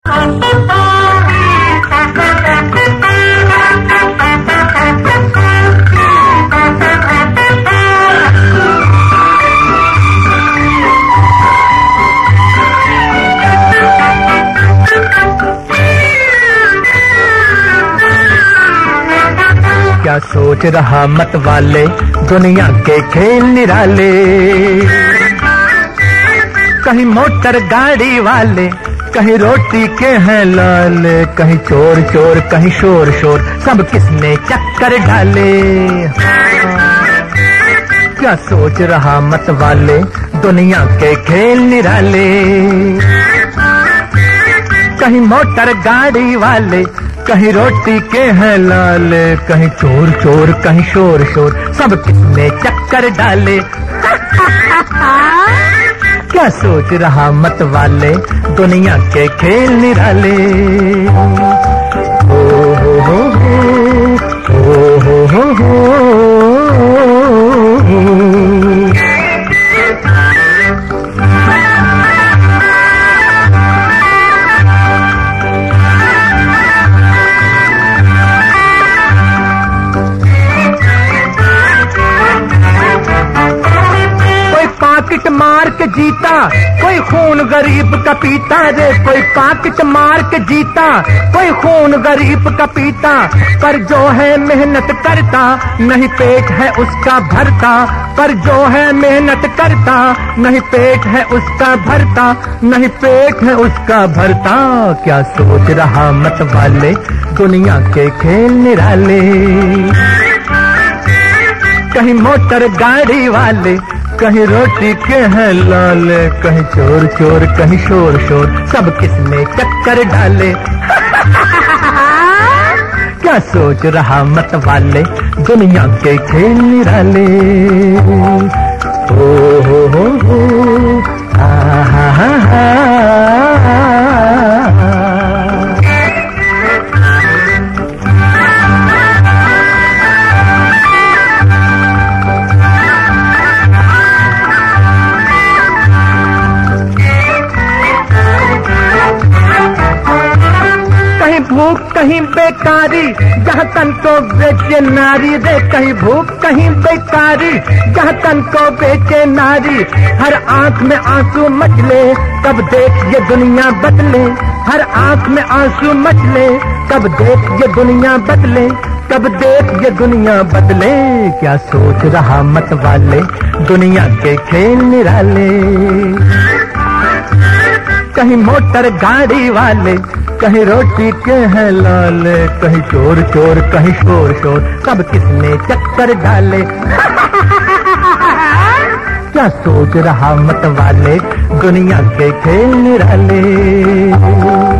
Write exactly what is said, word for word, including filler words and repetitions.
क्या सोच रहा मत वाले, दुनिया के खेल निराले। कहीं मोटर गाड़ी वाले, कहीं रोटी के हैं लाल, कहीं चोर चोर कहीं शोर शोर, सब किसने चक्कर डाले। क्या सोच रहा मत वाले, दुनिया के खेल निराले। कहीं मोटर गाड़ी वाले, कहीं रोटी के हैं लाल, कहीं चोर चोर कहीं शोर शोर, सब किसने चक्कर डाले। क्या सोच रहा मत वाले, दुनिया के खेल निराले। ओ हो हो हो हो हो हो हो। पाकिट मार के जीता, कोई खून गरीब का पीता रे। कोई पाकिट मार के जीता, कोई खून गरीब का पीता, पर जो है मेहनत करता, नहीं पेट है उसका भरता। पर जो है मेहनत करता, नहीं पेट है उसका भरता, नहीं पेट है उसका भरता। क्या सोच रहा मत वाले, दुनिया के खेल निराले। कहीं मोटर गाड़ी वाले, कहीं रोटी के हैं लाल, कहीं चोर चोर कहीं शोर शोर, सब किसने चक्कर डाले। क्या सोच रहा मत वाले, दुनिया के खेल निराले। ओ हो हो हो हा हा हा हा। भूख कहीं बेकारी, जहाँ तन को बेचे नारी रे। कहीं भूख कहीं बेकारी, जहाँ तन को बेचे नारी। हर आंख में आंसू मचले, कब देख ये दुनिया बदले। हर आंख में आंसू मचले, कब देख ये दुनिया बदले। कब देख ये दुनिया बदले। क्या सोच रहा मत वाले, दुनिया के खेल निराले। कहीं मोटर गाड़ी वाले, कहीं रोटी के हैं लाल, कहीं चोर चोर कहीं शोर शोर, सब किसने चक्कर डाले। क्या सोच रहा मत वाले, दुनिया के खेल निराले।